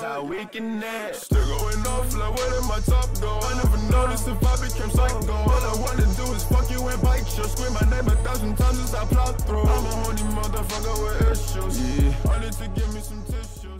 how we connect. Still going off like where did my top go? I never noticed if I became psycho. All I wanna do is fuck you and bite you. Scream my name 1,000 times as I plot through. I'm a horny motherfucker with issues. Yeah. I need to give me some tissue.